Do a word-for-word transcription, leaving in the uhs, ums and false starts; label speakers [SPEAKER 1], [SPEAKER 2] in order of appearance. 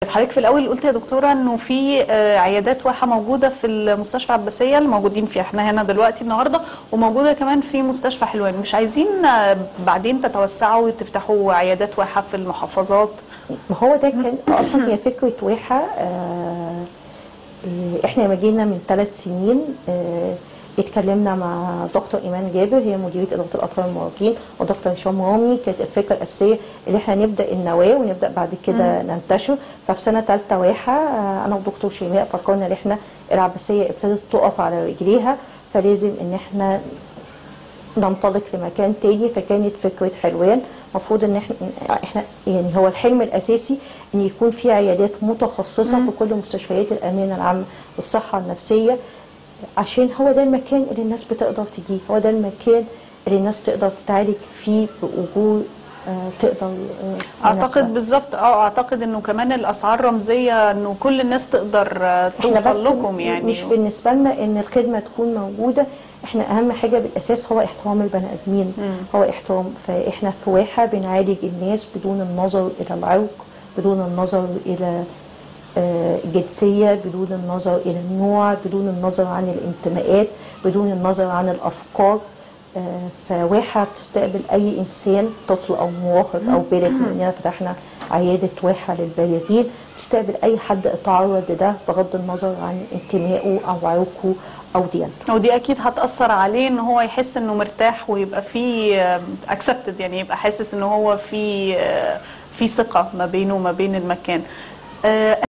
[SPEAKER 1] حضرتك في الاول قلت يا دكتوره انه في عيادات واحه موجوده في المستشفى عباسيه اللي موجودين فيها احنا هنا دلوقتي النهارده، وموجوده كمان في مستشفى حلوان. مش عايزين بعدين تتوسعوا وتفتحوا عيادات واحه في المحافظات؟
[SPEAKER 2] ما هو ده كان اصلا هي فكره واحه. آه احنا لما جينا من ثلاث سنين آه اتكلمنا مع دكتور ايمان جابر، هي مديريه اداره الاطفال المراهقين، ودكتور هشام رامي. كانت الفكره الاساسيه اللي احنا نبدا النواه ونبدا بعد كده ننتشر. ففي سنه ثالثه واحه انا ودكتور شيماء فكرنا ان احنا العباسيه ابتدت تقف على رجليها، فلازم ان احنا ننطلق لمكان تاني. فكانت فكره حلوان. المفروض ان احنا احنا يعني هو الحلم الاساسي ان يكون في عيادات متخصصه في كل مستشفيات الامانه العامه والصحه النفسيه، عشان هو ده المكان اللي الناس بتقدر تجيه، هو ده المكان اللي الناس تقدر تتعالج فيه بأجور آه تقدر
[SPEAKER 1] آه اعتقد بالظبط. اه اعتقد انه كمان الاسعار رمزيه، انه كل الناس تقدر آه توصل لكم. يعني
[SPEAKER 2] مش بالنسبه لنا ان الخدمه تكون موجوده، احنا اهم حاجه بالاساس هو احترام البني ادمين، هو احترام. فاحنا في واحه بنعالج الناس بدون النظر الى العرق، بدون النظر الى الجنسية، بدون النظر إلى النوع، بدون النظر عن الانتماءات، بدون النظر عن الأفكار. فواحة بتستقبل أي إنسان، طفل أو مراهق أو بالغ. لأننا فتحنا عيادة واحة للبالغين، بتستقبل أي حد اتعرض لده بغض النظر عن انتمائه أو عرقه أو ديانته.
[SPEAKER 1] ودي أكيد هتأثر عليه إن هو يحس إنه مرتاح ويبقى فيه accepted، يعني يبقى حاسس إنه هو في في ثقة ما بينه وما بين المكان.